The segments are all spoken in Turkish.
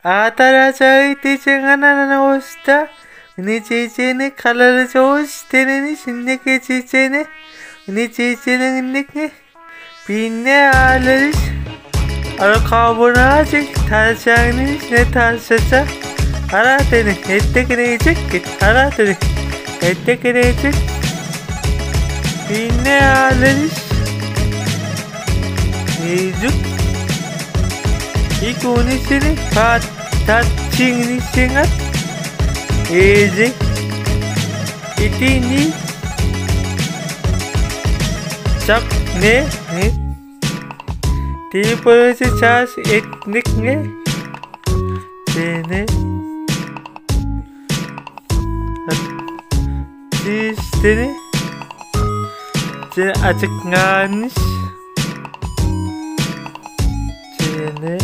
Atara Tichana Osta, Nichene, Colors, Tennis, Nicky Chichene, Nichene, Nicky, Pina Alice, Alcarbonate, Talshanis, Netalsasa, Aratene, Etiquette, Aratene, Etiquette, Pina Alice, Nijuk. İkonisini touching singat ezi itini chak ne tipo se chas etnik ne sene sistene se açık nganis sene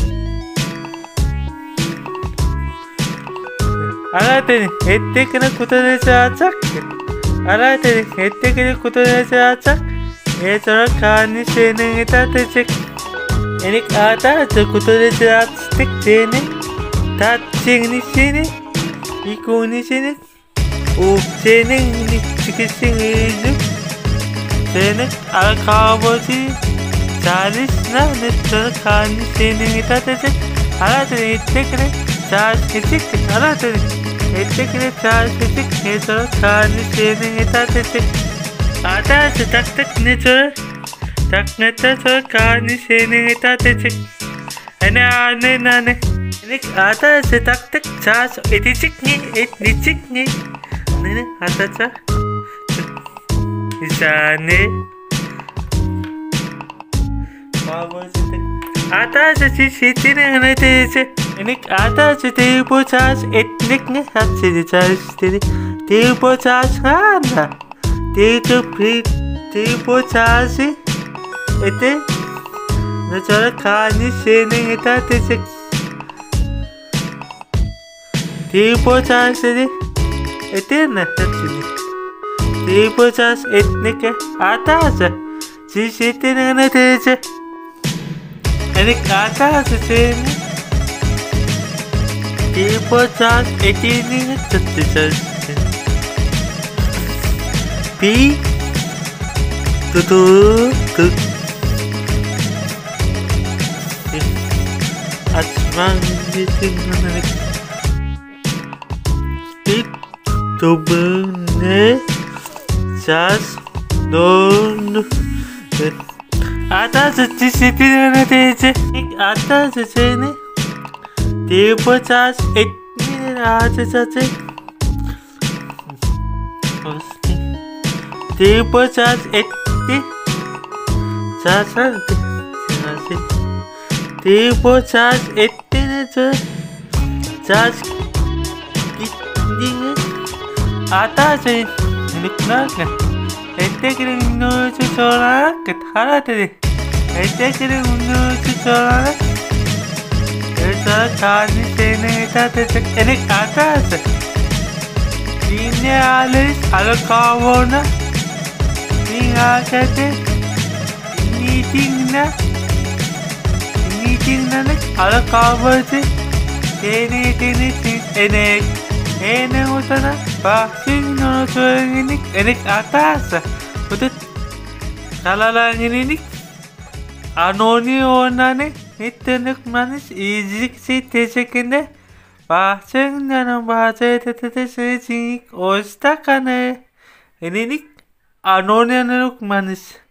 Aratene, ettekine kutuları açacak. Aratene, ettekine kutuları açacak. Sonra karnı senin etatacak. Enik atacak kutuları açtık seni. Tatçını seni. İkoni seni. O senin çıkışın yüzü. Senin arkabası. Çalışna ne sonra karnı senin etatacak. Aratene, ettekine charge etik. Aratene. Ettekine charge etik. Ne sonra karnı senin etatacak. Atacak tak tak ne sonra. Tak ne sonra karnı senin etatacak. Anne. Enik atacak tak tak charge etik ne etnicik ne. Ne atacak. İsane. Atacak çiçeğini ne diyecek. Enik atacak bu charge etnik ne hatçede charge dedi. Bu charge hana. Bu charge ete. Ne sonra karnı senin etatacak. Bu charge dedi. Ete ne hatçede. Bu charge etnik atacak. Çiçeğini ne diyecek. Enik atacak seni. Bu charge etini tutacak. Pi tutu açman için Pi tubune charge don atacak çiçeğini ne diyecek. Atacak seni. Bu charge etini atacak. Bu charge etti. Charge bu charge ettiğini charge gittiğini atacak. Nükleer ettiklerin nücusu olarak haratı ettiklerin nücusu olarak sonra karnı senin etatacak. Enik atacak. Yine alırız alakavona. Yine atacak. Nitinle alakavacı. Enik enek utana. Baksin onu söylenik. Enik atacak. Udah kalalangin enik. Anoni onane. İttirlik manis iyilik si teşekkürler. Bahçen yanım bahçe tetesi osta kane. Enenik anoni manis.